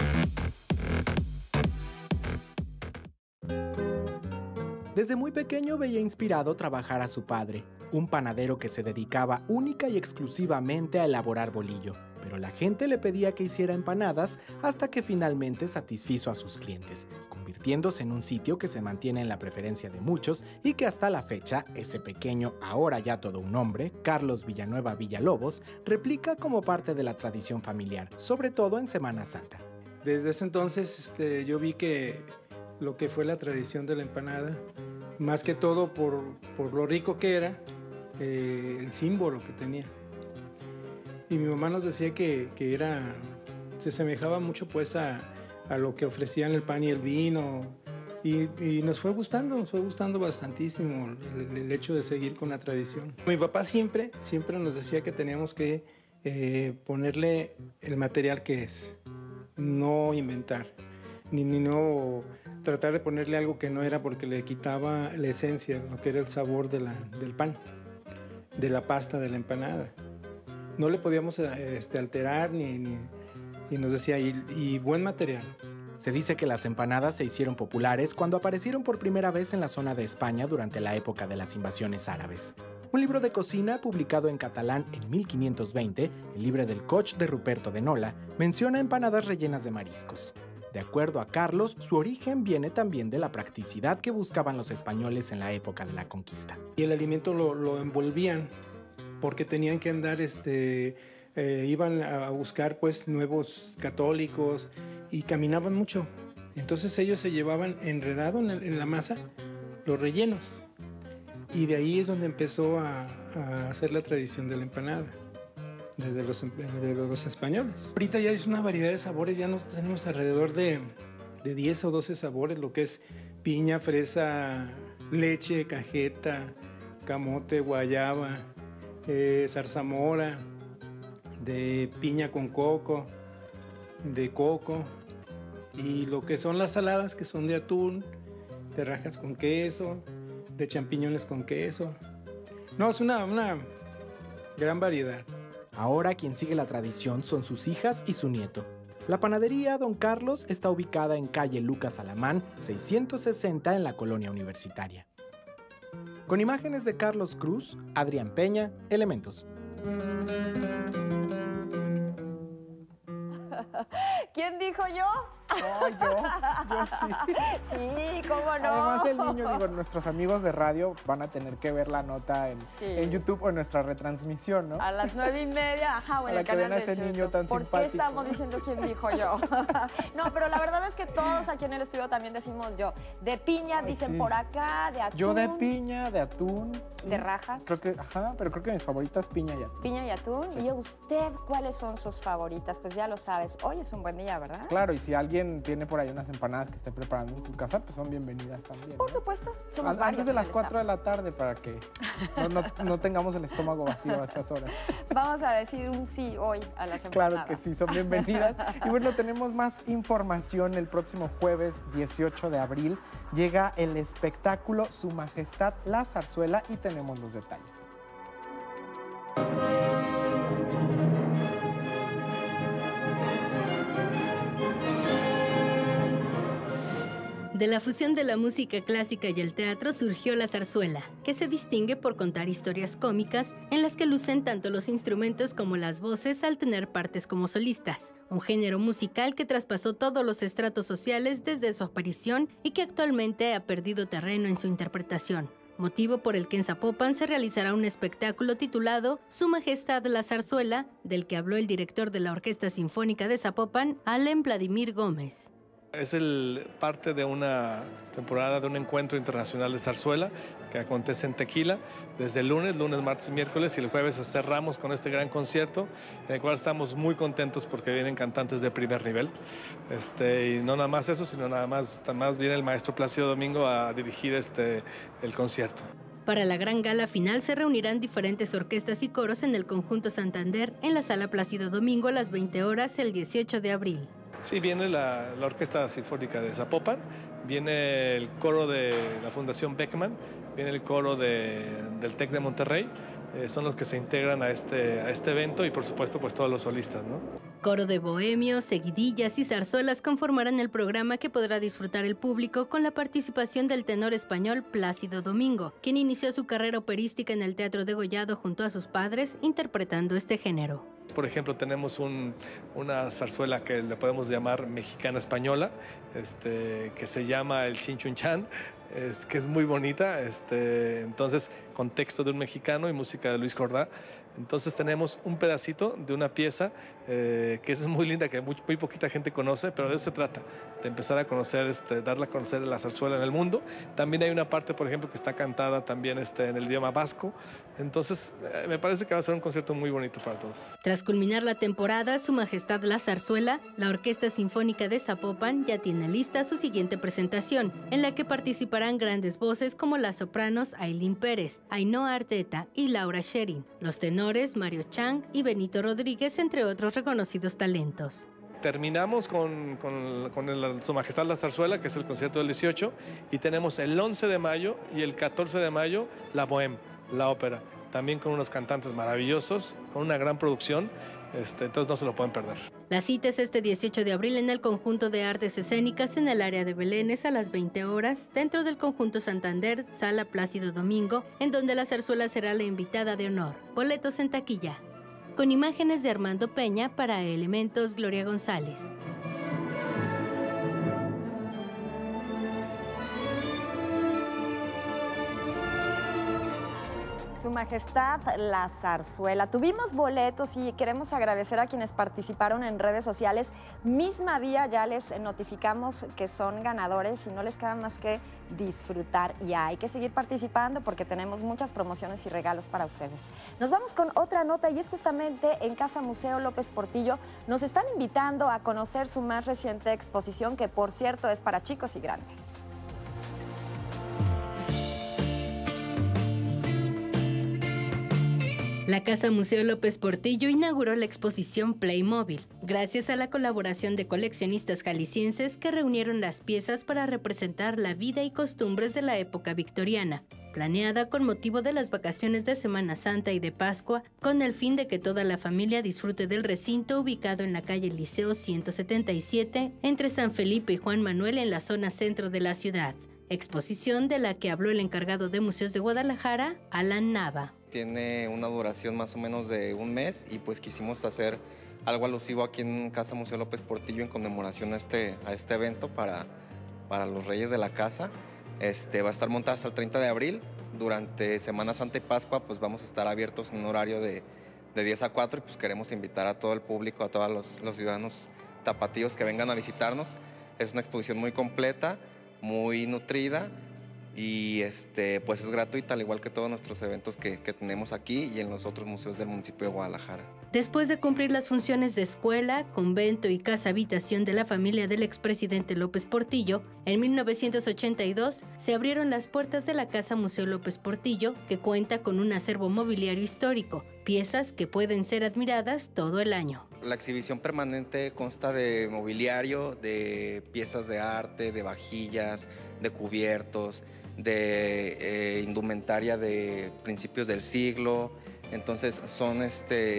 Desde muy pequeño veía inspirado trabajar a su padre, un panadero que se dedicaba única y exclusivamente a elaborar bolillo, pero la gente le pedía que hiciera empanadas hasta que finalmente satisfizo a sus clientes, convirtiéndose en un sitio que se mantiene en la preferencia de muchos y que hasta la fecha, ese pequeño, ahora ya todo un hombre, Carlos Villanueva Villalobos, replica como parte de la tradición familiar, sobre todo en Semana Santa. Desde ese entonces yo vi que lo que fue la tradición de la empanada, más que todo por lo rico que era, el símbolo que tenía. Y mi mamá nos decía que se asemejaba mucho pues a lo que ofrecían el pan y el vino, y nos fue gustando bastantísimo el hecho de seguir con la tradición. Mi papá siempre nos decía que teníamos que ponerle el material que es, no inventar, ni no tratar de ponerle algo que no era, porque le quitaba la esencia, lo que era el sabor del pan, de la pasta, de la empanada. No le podíamos alterar y nos decía, y buen material. Se dice que las empanadas se hicieron populares cuando aparecieron por primera vez en la zona de España durante la época de las invasiones árabes. Un libro de cocina publicado en catalán en 1520, el Llibre del Coch de Ruperto de Nola, menciona empanadas rellenas de mariscos. De acuerdo a Carlos, su origen viene también de la practicidad que buscaban los españoles en la época de la conquista. Y el alimento lo envolvían porque tenían que andar, iban a buscar pues nuevos católicos y caminaban mucho. Entonces ellos se llevaban enredado en la masa los rellenos. Y de ahí es donde empezó a hacer la tradición de la empanada. Desde los españoles. Ahorita ya es una variedad de sabores, ya nos tenemos alrededor de 10 o 12 sabores, lo que es piña, fresa, leche, cajeta, camote, guayaba, zarzamora, de piña con coco, de coco, y lo que son las saladas, que son de atún, de rajas con queso, de champiñones con queso. No, es una gran variedad. Ahora quien sigue la tradición son sus hijas y su nieto. La panadería Don Carlos está ubicada en calle Lucas Alamán, 660 en la Colonia Universitaria. Con imágenes de Carlos Cruz, Adrián Peña, Elementos. ¿Quién dijo yo? No, yo sí. Sí, cómo no. Además el niño, nuestros amigos de radio van a tener que ver la nota en YouTube o en nuestra retransmisión, ¿no? A las 9:30, ajá, o en el canal de YouTube. Ese niño tan simpático. ¿Por qué estamos diciendo quién dijo yo? No, pero la verdad es que todos aquí en el estudio también decimos yo. De piña, dicen por acá, de atún. Yo de piña, de atún. De rajas. Creo que, pero creo que mis favoritas piña y atún. Piña y atún. Sí. ¿Y usted cuáles son sus favoritas? Pues ya lo sabes. Hoy es un buen día, ¿verdad? Claro, y si alguien tiene por ahí unas empanadas que esté preparando en su casa, pues son bienvenidas también. Por supuesto, somos varios. Antes de las 4 de la tarde para que no tengamos el estómago vacío a esas horas. Vamos a decir un sí hoy a las empanadas. Claro que sí, son bienvenidas. Y bueno, tenemos más información. El próximo jueves 18 de abril llega el espectáculo Su Majestad la Zarzuela y tenemos los detalles. De la fusión de la música clásica y el teatro surgió la zarzuela, que se distingue por contar historias cómicas en las que lucen tanto los instrumentos como las voces al tener partes como solistas. Un género musical que traspasó todos los estratos sociales desde su aparición y que actualmente ha perdido terreno en su interpretación. Motivo por el que en Zapopan se realizará un espectáculo titulado Su Majestad la Zarzuela, del que habló el director de la Orquesta Sinfónica de Zapopan, Allen Vladimir Gómez. Es parte de una temporada de un encuentro internacional de zarzuela que acontece en Tequila desde el lunes, martes y miércoles, y el jueves cerramos con este gran concierto en el cual estamos muy contentos porque vienen cantantes de primer nivel. Y no nada más eso, sino nada más viene el maestro Plácido Domingo a dirigir el concierto. Para la gran gala final se reunirán diferentes orquestas y coros en el Conjunto Santander en la Sala Plácido Domingo a las 20 horas el 18 de abril. Sí, viene la Orquesta Sinfónica de Zapopan, viene el coro de la Fundación Beckman, viene el coro del TEC de Monterrey, son los que se integran a este evento y por supuesto pues todos los solistas, ¿no? Coro de bohemios, seguidillas y zarzuelas conformarán el programa que podrá disfrutar el público con la participación del tenor español Plácido Domingo, quien inició su carrera operística en el Teatro Degollado junto a sus padres interpretando este género. Por ejemplo, tenemos una zarzuela que le podemos llamar mexicana española, que se llama el Chinchunchan, que es muy bonita, entonces con texto de un mexicano y música de Luis Jordá. Entonces tenemos un pedacito de una pieza que es muy linda, que muy poquita gente conoce, pero de eso se trata, de empezar a conocer, darla a conocer la zarzuela en el mundo. También hay una parte, por ejemplo, que está cantada también en el idioma vasco. Entonces me parece que va a ser un concierto muy bonito para todos. Tras culminar la temporada, Su Majestad la Zarzuela, la Orquesta Sinfónica de Zapopan ya tiene lista su siguiente presentación, en la que participarán grandes voces como las sopranos Ailín Pérez, Ainhoa Arteta y Laura Sherin, los tenores Mario Chang y Benito Rodríguez, entre otros reconocidos talentos. Terminamos con Su Majestad la Zarzuela, que es el concierto del 18, y tenemos el 11 de mayo y el 14 de mayo la Bohème, la ópera, también con unos cantantes maravillosos, con una gran producción, entonces no se lo pueden perder. La cita es este 18 de abril en el Conjunto de Artes Escénicas en el área de Belénes a las 20 horas, dentro del Conjunto Santander, Sala Plácido Domingo, en donde la zarzuela será la invitada de honor. Boletos en taquilla. Con imágenes de Armando Peña para Elementos, Gloria González. Su Majestad la Zarzuela. Tuvimos boletos y queremos agradecer a quienes participaron en redes sociales. Misma día ya les notificamos que son ganadores y no les queda más que disfrutar. Y hay que seguir participando porque tenemos muchas promociones y regalos para ustedes. Nos vamos con otra nota y es justamente en Casa Museo López Portillo. Nos están invitando a conocer su más reciente exposición, que por cierto es para chicos y grandes. La Casa Museo López Portillo inauguró la exposición Playmobil, gracias a la colaboración de coleccionistas jaliscienses que reunieron las piezas para representar la vida y costumbres de la época victoriana, planeada con motivo de las vacaciones de Semana Santa y de Pascua, con el fin de que toda la familia disfrute del recinto ubicado en la calle Liceo 177, entre San Felipe y Juan Manuel en la zona centro de la ciudad. Exposición de la que habló el encargado de Museos de Guadalajara, Alan Nava. Tiene una duración más o menos de un mes y pues quisimos hacer algo alusivo aquí en Casa Museo López Portillo en conmemoración a este evento para los reyes de la casa. Va a estar montada hasta el 30 de abril. Durante Semana Santa y Pascua pues vamos a estar abiertos en un horario de 10 a 4 y pues queremos invitar a todo el público, a todos los ciudadanos tapatíos que vengan a visitarnos. Es una exposición muy completa, muy nutrida y pues es gratuita, al igual que todos nuestros eventos que tenemos aquí y en los otros museos del municipio de Guadalajara. Después de cumplir las funciones de escuela, convento y casa habitación de la familia del expresidente López Portillo, en 1982 se abrieron las puertas de la Casa Museo López Portillo, que cuenta con un acervo mobiliario histórico, piezas que pueden ser admiradas todo el año. La exhibición permanente consta de mobiliario, de piezas de arte, de vajillas, de cubiertos, de indumentaria de principios del siglo. Entonces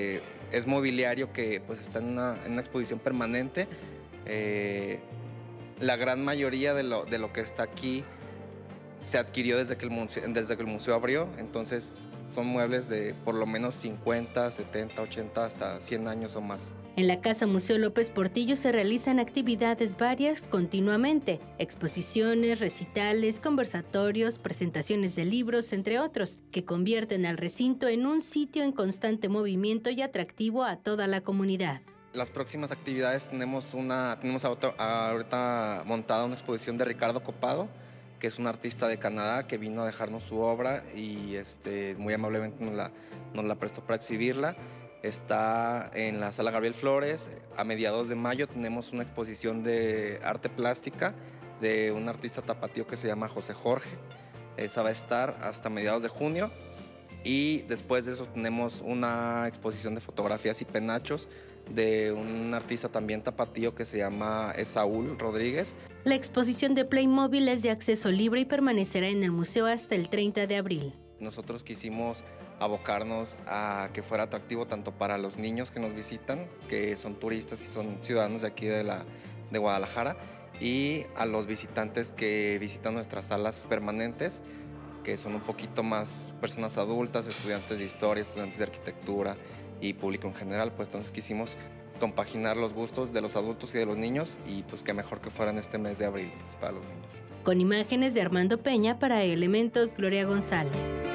es mobiliario que pues está en una exposición permanente la gran mayoría de lo que está aquí se adquirió desde que el museo abrió, entonces son muebles de por lo menos 50, 70, 80, hasta 100 años o más. En la Casa Museo López Portillo se realizan actividades varias continuamente, exposiciones, recitales, conversatorios, presentaciones de libros, entre otros, que convierten al recinto en un sitio en constante movimiento y atractivo a toda la comunidad. Las próximas actividades tenemos ahorita montada una exposición de Ricardo Copado, que es un artista de Canadá que vino a dejarnos su obra y muy amablemente nos la prestó para exhibirla. Está en la Sala Gabriel Flores. A mediados de mayo tenemos una exposición de arte plástica de un artista tapatío que se llama José Jorge. Esa va a estar hasta mediados de junio. Y después de eso tenemos una exposición de fotografías y penachos de un artista también tapatío que se llama Saúl Rodríguez. La exposición de Playmobil es de acceso libre y permanecerá en el museo hasta el 30 de abril. Nosotros quisimos abocarnos a que fuera atractivo tanto para los niños que nos visitan, que son turistas y son ciudadanos de aquí de Guadalajara, y a los visitantes que visitan nuestras salas permanentes, que son un poquito más personas adultas, estudiantes de historia, estudiantes de arquitectura y público en general. Pues entonces quisimos compaginar los gustos de los adultos y de los niños, y pues qué mejor que fueran este mes de abril pues, para los niños. Con imágenes de Armando Peña para Elementos, Gloria González.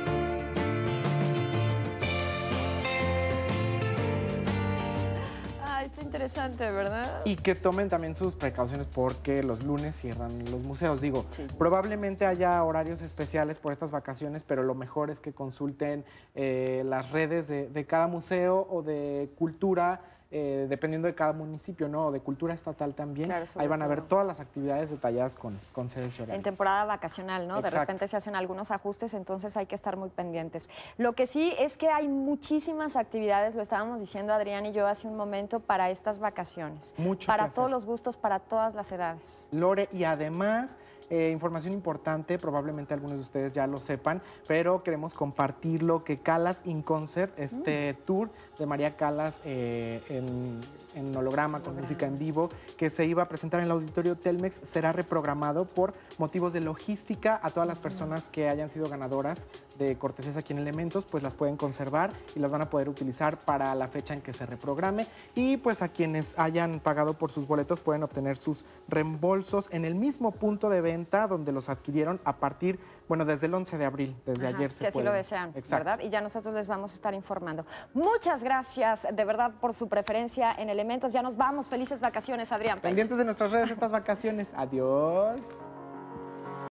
Está interesante, ¿verdad? Y que tomen también sus precauciones porque los lunes cierran los museos. Digo, probablemente haya horarios especiales por estas vacaciones, pero lo mejor es que consulten las redes de cada museo o de cultura, dependiendo de cada municipio, ¿no? O de cultura estatal también. Claro, ahí van a ver todas las actividades detalladas con sedes y horarios. En temporada vacacional, ¿no? Exacto. De repente se hacen algunos ajustes, entonces hay que estar muy pendientes. Lo que sí es que hay muchísimas actividades, lo estábamos diciendo Adrián y yo hace un momento, para estas vacaciones. Mucho para todos los gustos, para todas las edades. Lore, y además, información importante, probablemente algunos de ustedes ya lo sepan, pero queremos compartirlo, que Calas in Concert, tour de María Calas en holograma, con música en vivo, que se iba a presentar en el Auditorio Telmex, será reprogramado por motivos de logística. A todas las personas que hayan sido ganadoras de cortesías aquí en Elementos, pues las pueden conservar y las van a poder utilizar para la fecha en que se reprograme. Y pues a quienes hayan pagado por sus boletos pueden obtener sus reembolsos en el mismo punto de venta donde los adquirieron a partir, bueno, desde el 11 de abril, desde ayer se si así lo desean, ¿verdad? Y ya nosotros les vamos a estar informando. Muchas gracias, de verdad, por su preferencia en Elementos. Ya nos vamos. Felices vacaciones, Adrián. Pendientes de nuestras redes estas vacaciones. Adiós.